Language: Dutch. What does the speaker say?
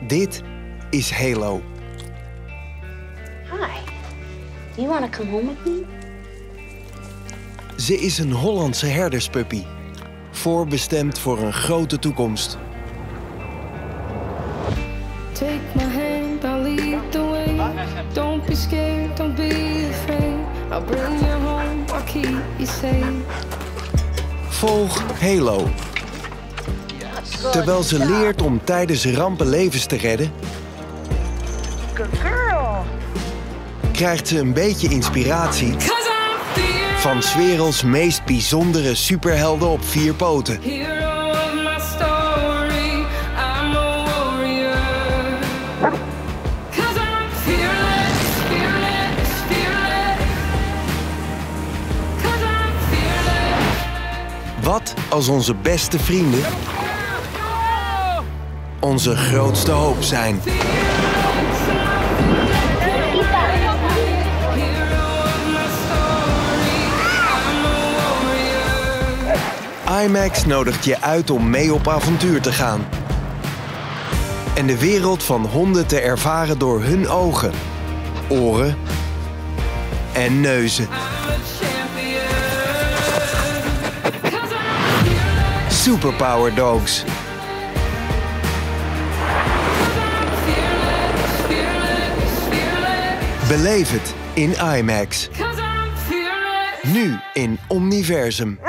Dit is Halo. Hi. You want to come home with me? Ze is een Hollandse herderspuppy. Voorbestemd voor een grote toekomst. Take my hand, I'll lead the way. Don't be scared, don't be afraid. I'll bring you home, I'll keep you safe. Volg Halo. Terwijl ze leert om tijdens rampen levens te redden, krijgt ze een beetje inspiratie van 's werelds meest bijzondere superhelden op 4 poten. Hero of my story, I'm a warrior. 'Cause I'm fearless, fearless, fearless. 'Cause I'm fearless. Wat als onze beste vrienden onze grootste hoop zijn? IMAX nodigt je uit om mee op avontuur te gaan. En de wereld van honden te ervaren door hun ogen, oren en neuzen. Superpower Dogs. Beleef het in IMAX. Nu in Omniversum.